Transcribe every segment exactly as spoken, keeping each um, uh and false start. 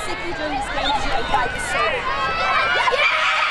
sicky during this game because your bike is so big. Yeah!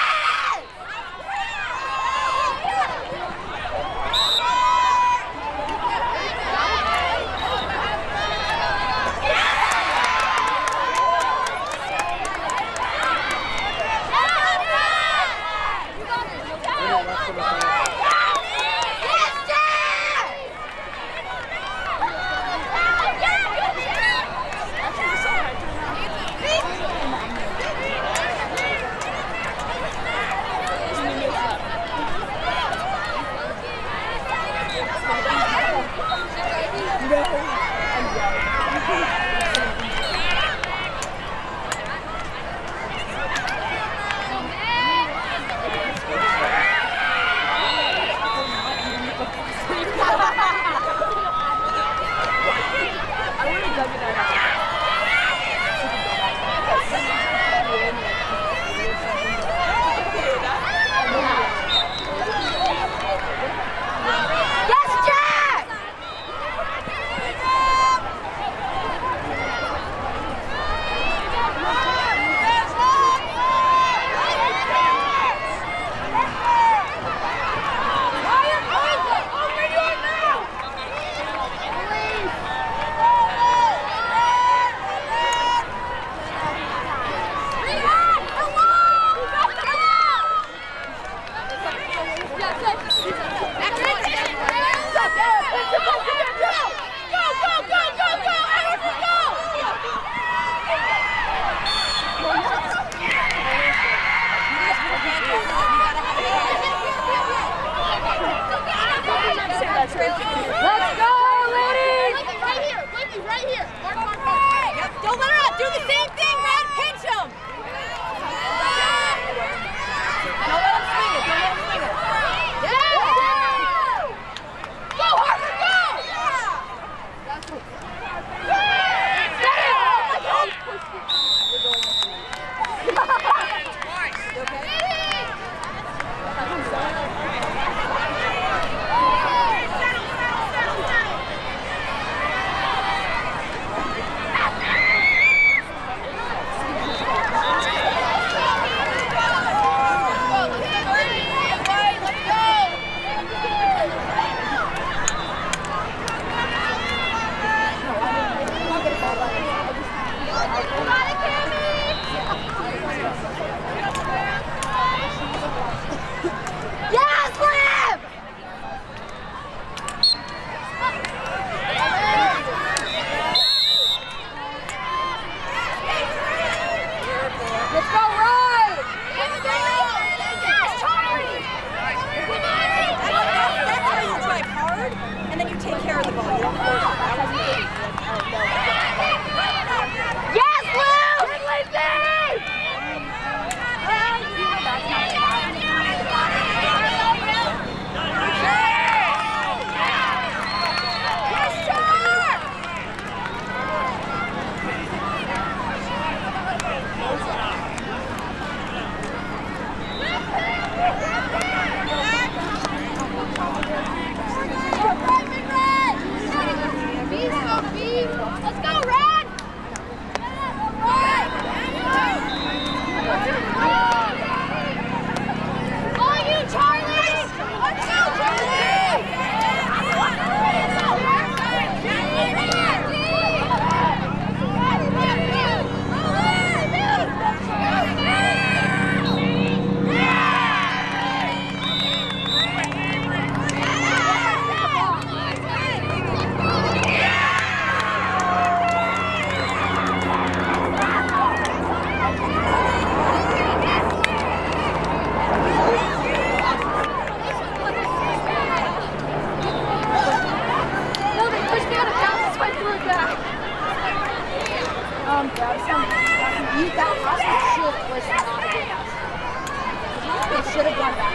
Um, yeah, some, you, that hospital should was not a good hospital. They should have done that.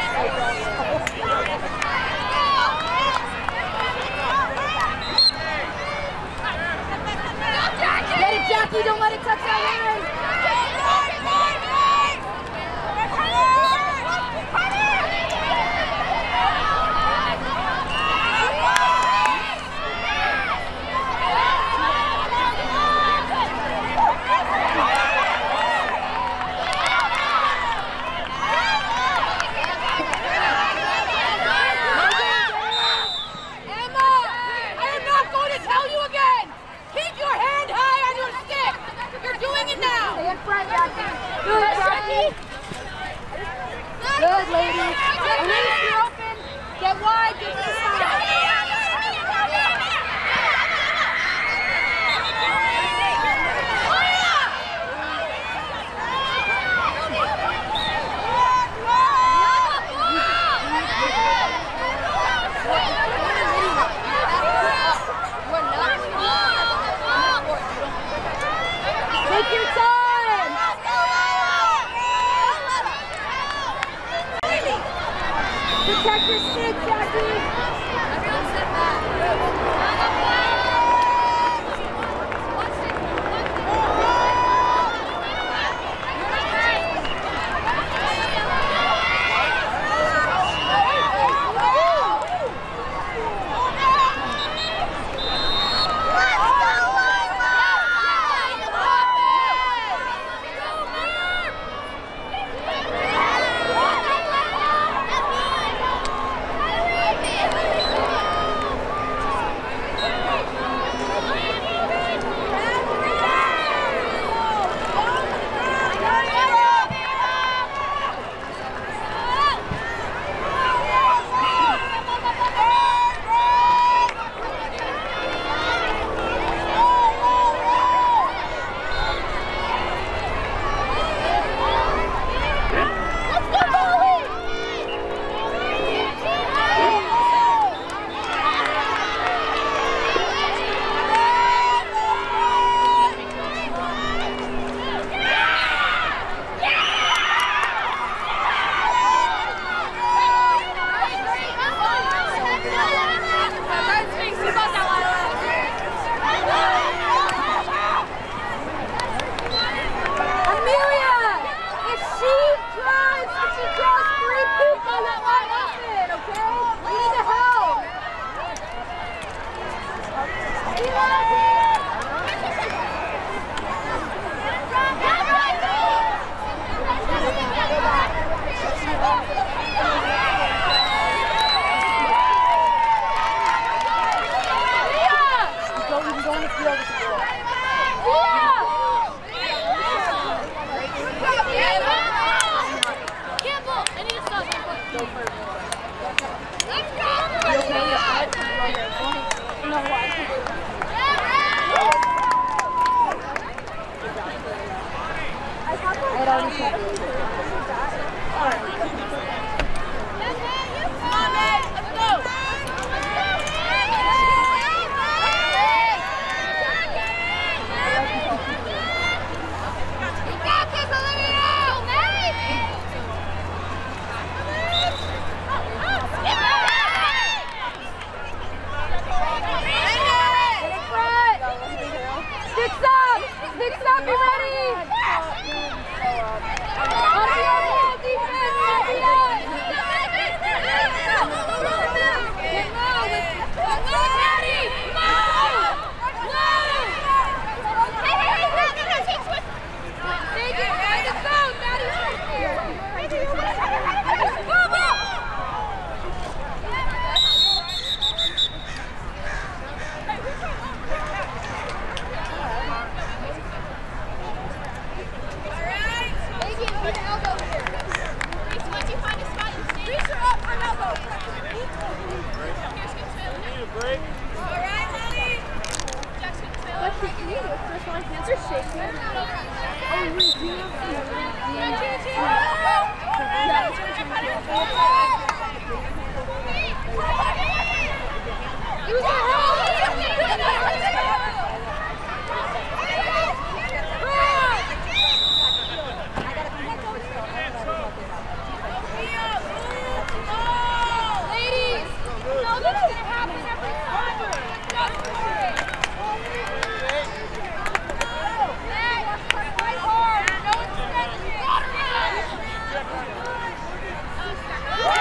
Get it, Jackie, don't let it touch that line. Come on. front, Jackie. Good, Jackie. Good, ladies. Elise, you're open. Get wide, get to the side. Take your time! Protect your stick, Jackie! Everyone step back. Woo!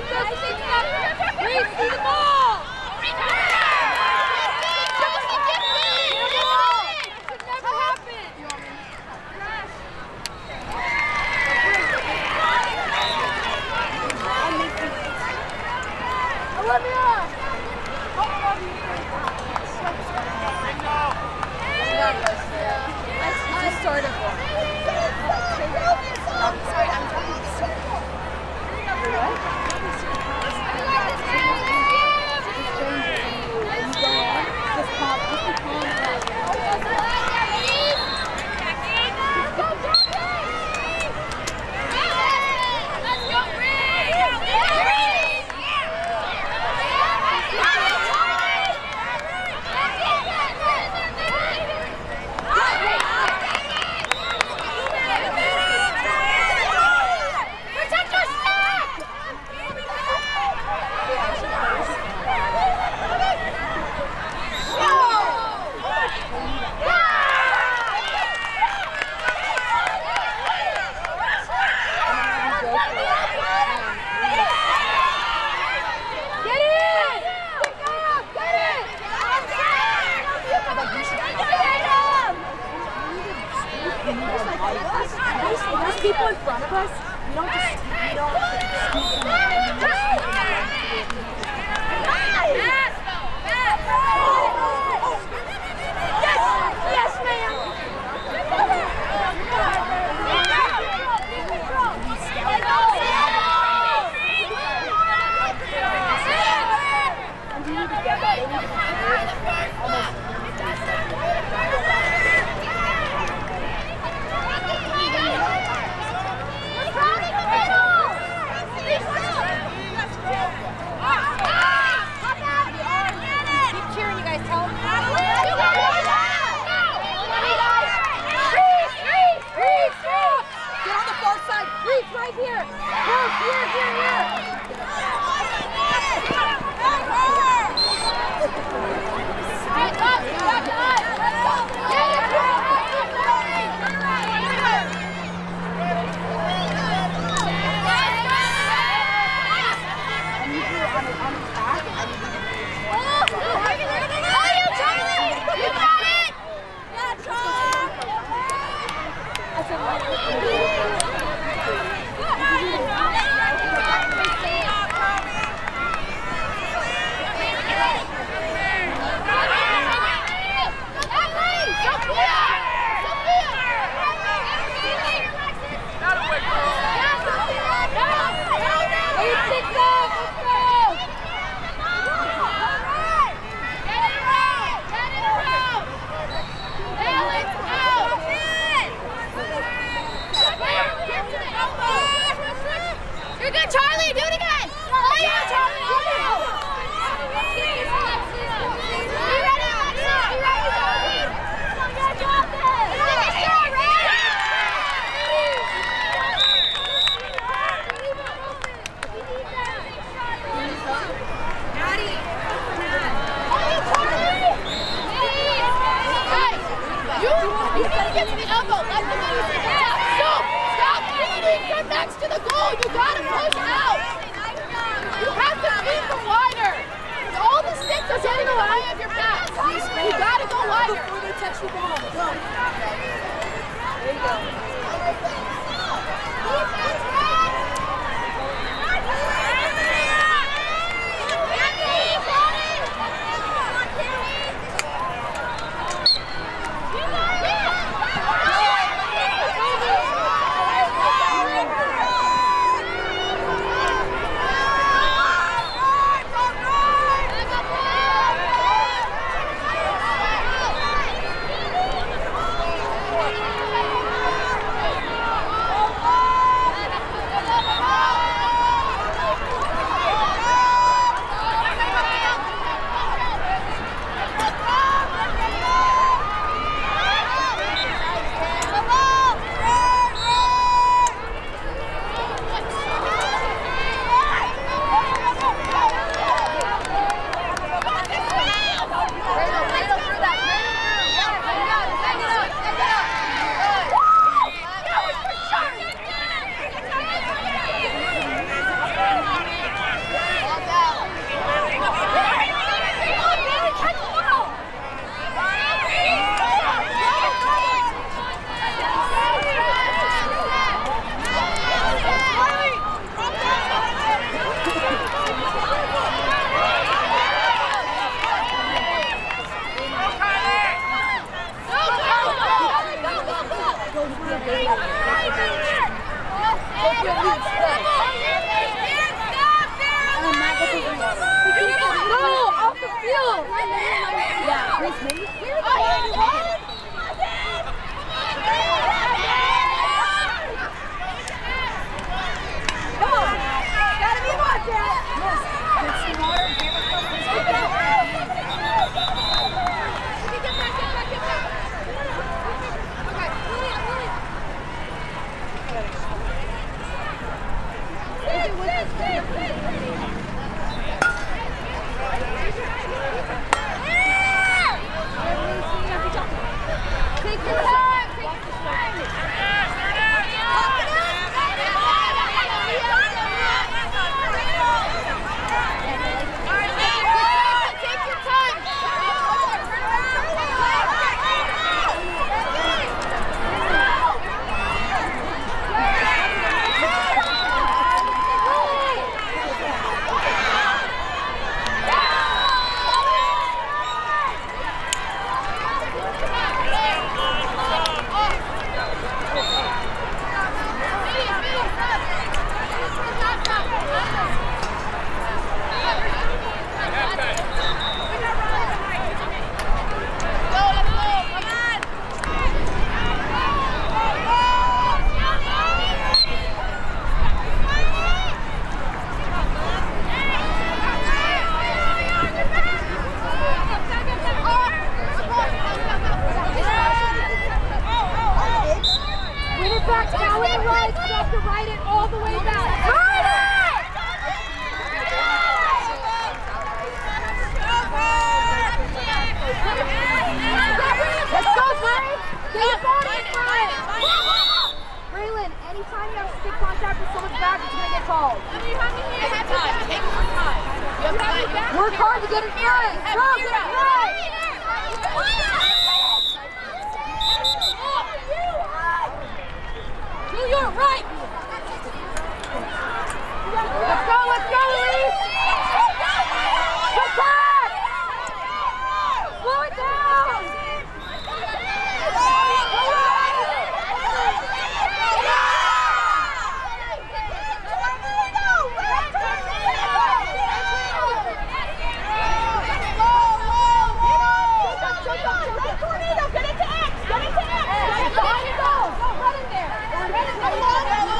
People in front of us, we don't just, we don't scoop them up and just yes, yes, ma'am. And you need to get that. They need to be almost. Right here! Here, here, here, here! Straight up! Back up! Get it, bro! I need you on the, on the back. Oh, you Charlie! You got it! Yeah, Charlie! I said, Charlie, do it again! Oh yeah, Charlie! Be ready, Alexa! Be ready, Charlie! Yeah, drop it! Let's go, Ray! Daddy! Oh, Charlie! Guys, you, you gotta get to the elbow. Let the man sit down. Stop! Stop feeding from next to the goal. You gotta push out. You have to feed from wider. All the sticks are getting away of your pass. You gotta go wider before they touch the ball. Go. There you go. the field. Yeah, Chris, maybe. Come on. Gotta be more, Dad. Yes. Get some water. Give her some. Get back, get back, get back. Okay, William, William. Sit, sit, sit, sit. Take your time, take your time. Take your time. Work hard to get it right. Go, get it right. Do your right. Let's go, let's go, Elise. Attack. Slow it down. Get into X! Get into X! Go, go, go! Go, run in there! Run in there!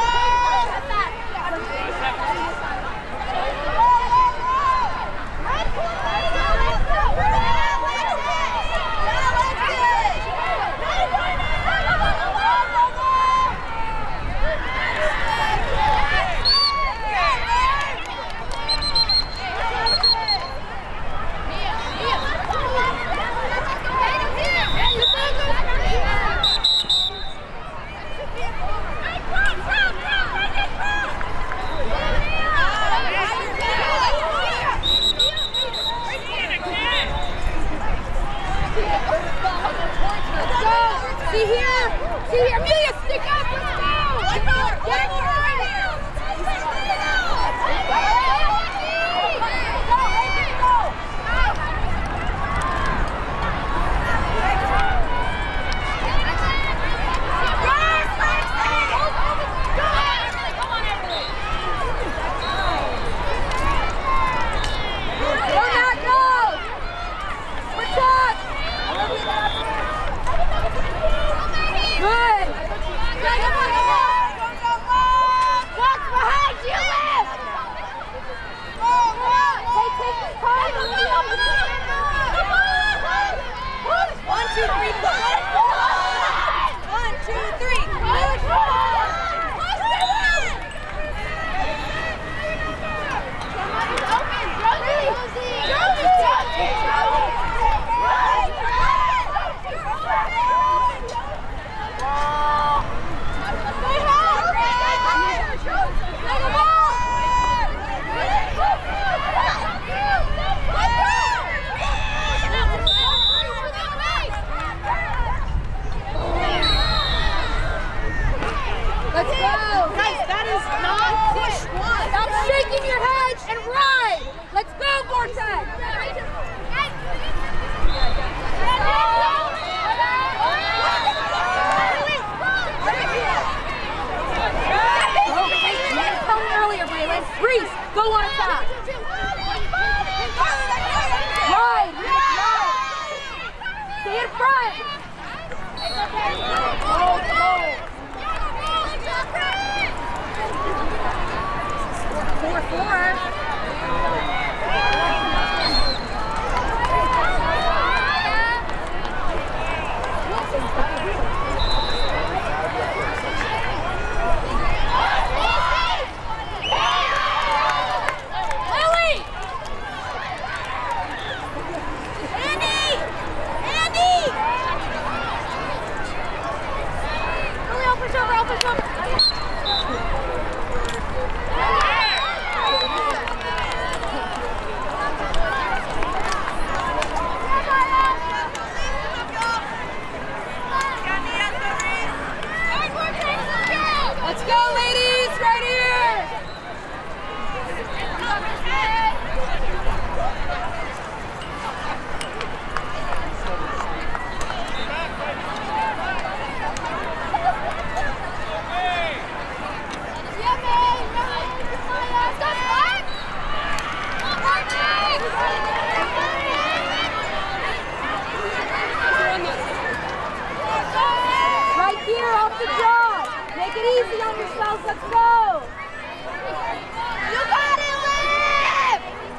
Right here off the jaw. Make it easy on yourself. Let's go. You got it, Liv!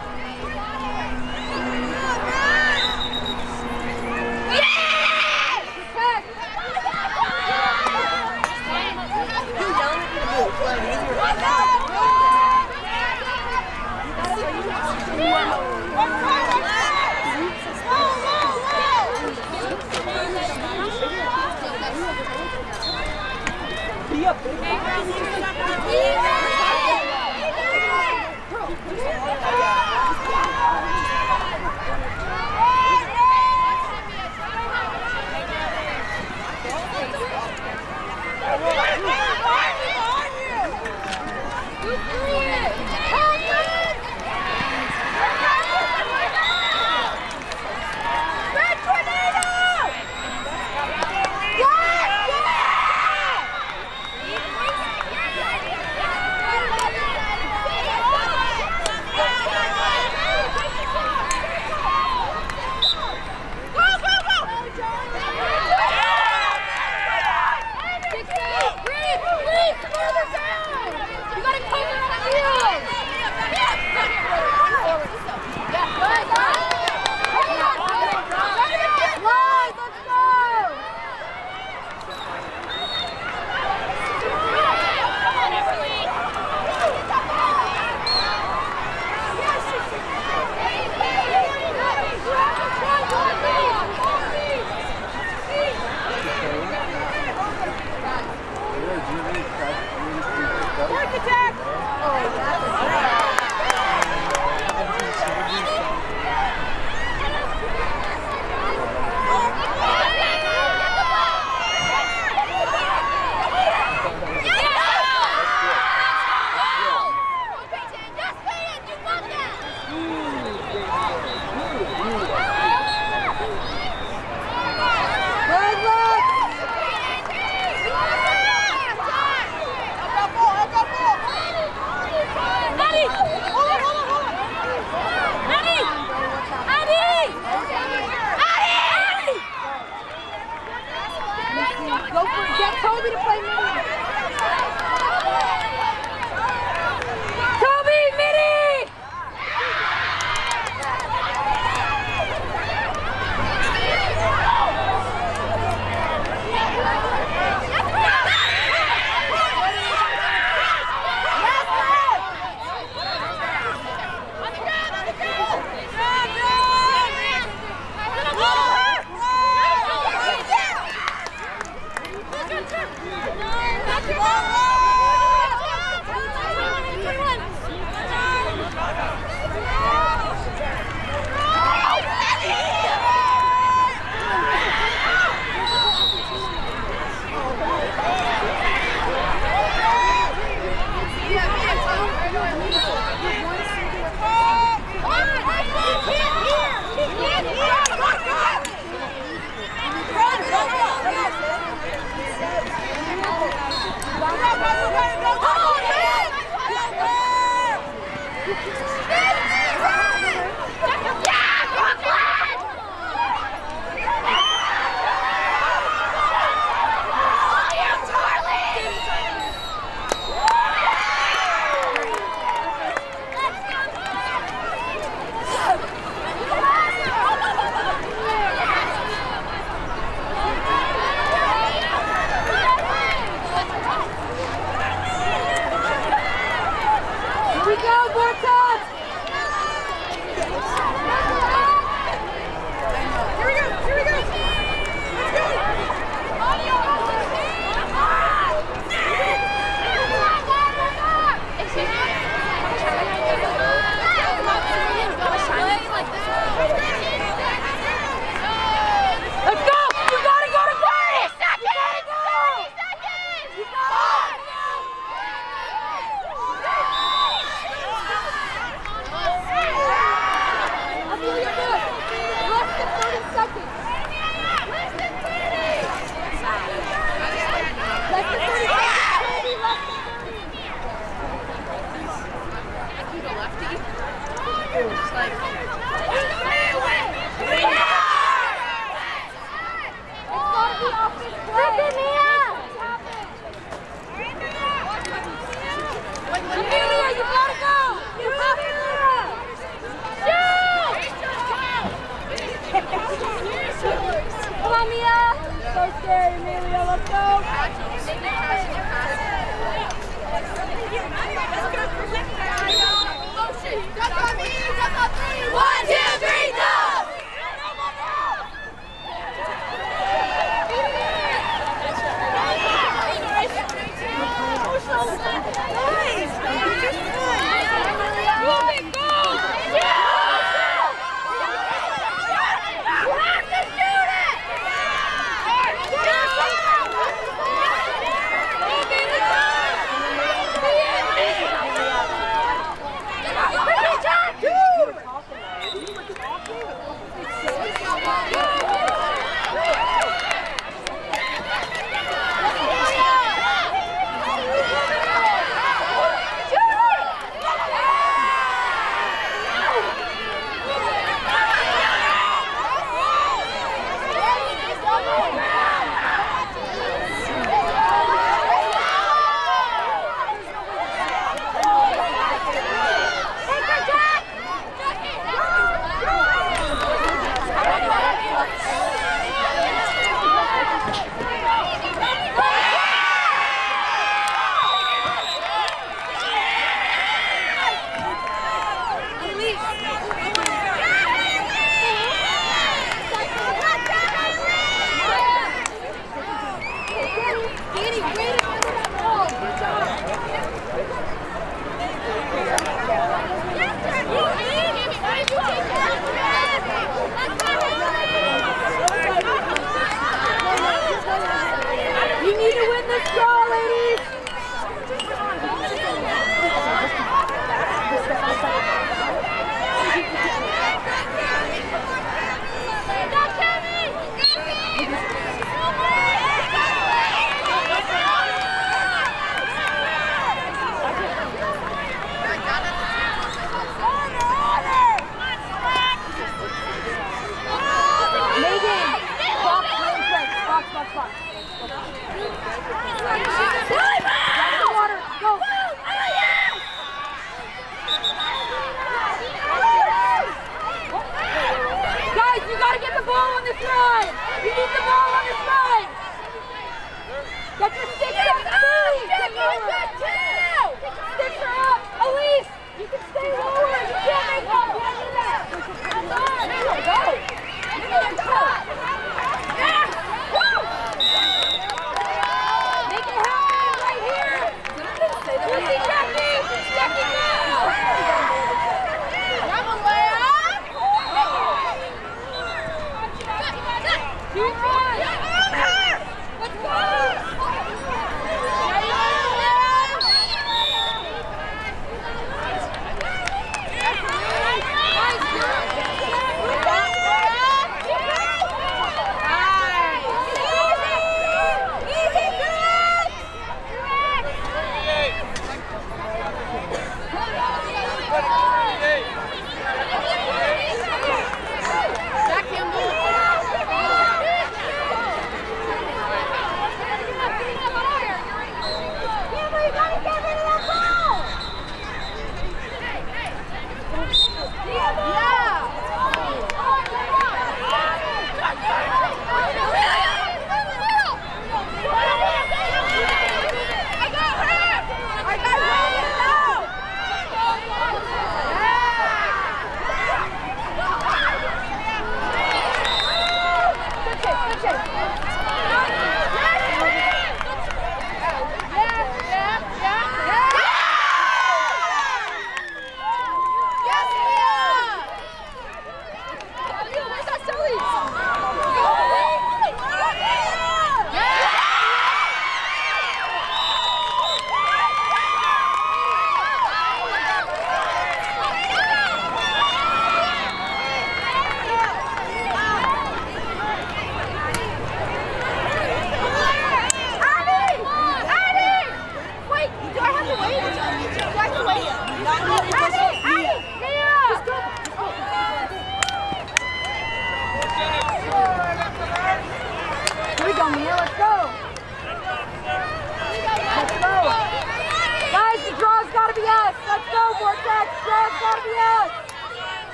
Yeah! Be up, baby. Go for it. Get Toby to play mini. Toby, mini! Here we go, Vortex! Just like... Amelia, you gotta go! You have to! Come on, Mia! So scary, Amelia, let's go! One, two, three, go! You need to win this draw, ladies!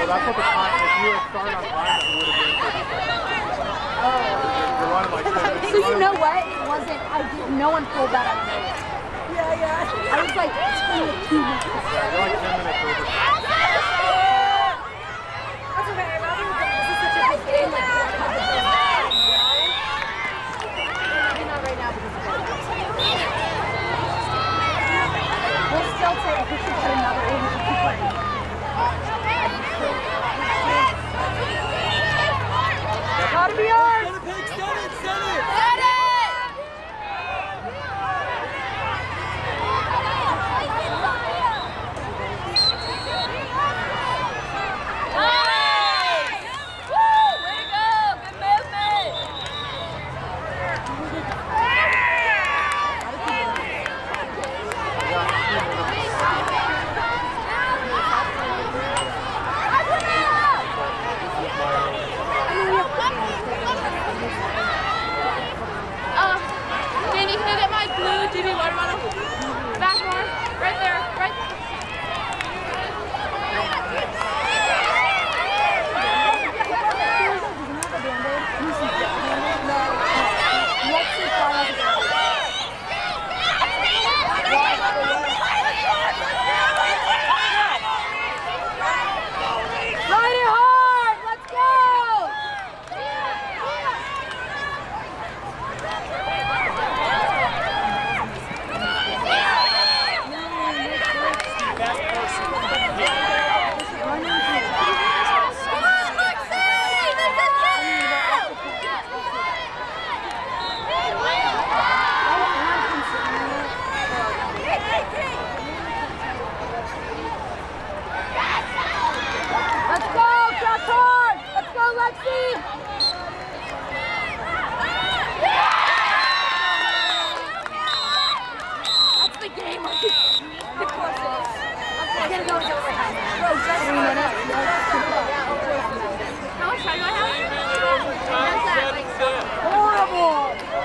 that's what the time, if you had started on time, it would have been thirty seconds. Oh. You're running like So you know what? It wasn't, I did, no one pulled that out of me. Yeah, yeah. I was like, it's been like two minutes. Yeah, you're like ten minutes over. That's okay, Robin. This is such a big game. Like, maybe not right now because of that. We'll still take, we should put another in to keep playing. Gotta be ours! Set it, set it, set it! Set it! Nice! Woo! Way to go! Good movement! Uh, Danny, can you get my blue G B water bottle? Back more. Right there. Right there. Ride it hard! Let's go! Let's go, crash hard! Let's go, Lexi! That's the game. Of course it is. I'm gonna go into overtime. Bro, just three minutes. How much time do I have? Horrible!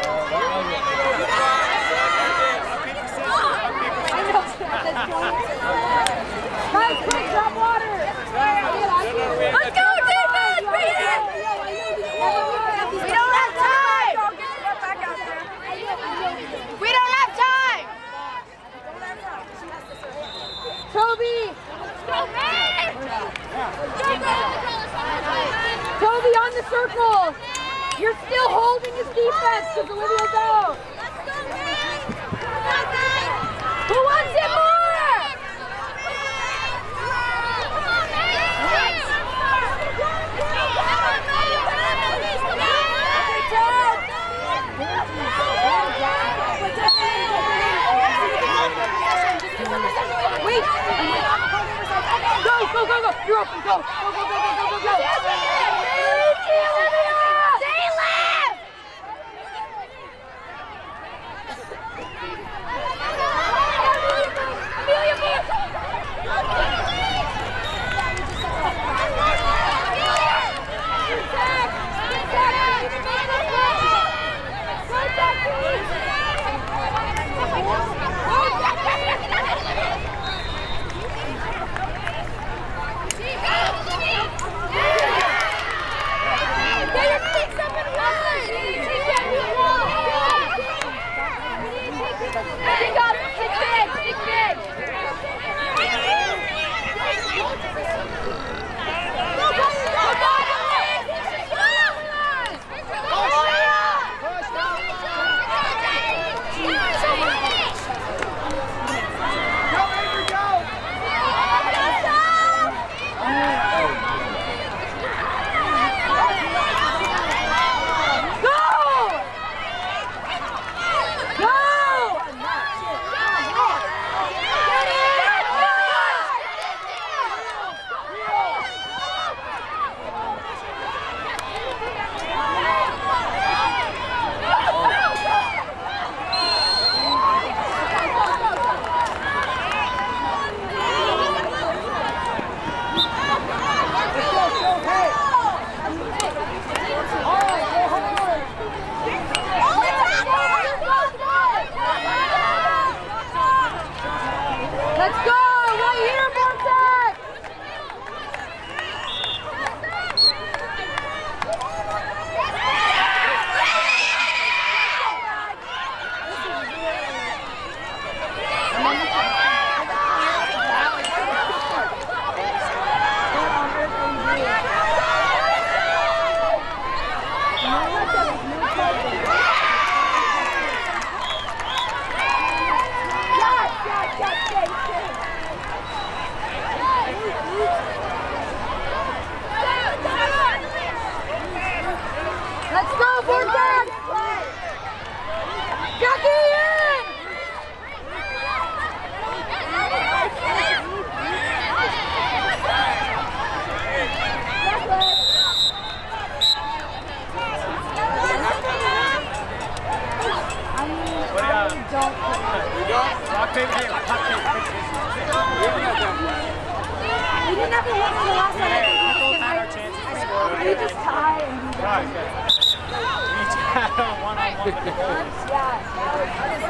I know at this point. Guys, quick, drop water! Let's go, defense! Beat it! We don't have time! We don't have time! Toby! Go, man! Toby on the circle! You're still holding his defense because Olivia's out! Who wants it more? Wait! Go, go, go, go! You're open, go! Go, go, go, go, go, go, go! Stay left! Amelia, please! Go! Hey, hey, hot take. We didn't have to look for the last one. Nicole had our chances to score. We just tie and do that. Right. We each had a one-on-one with the goals. Yeah.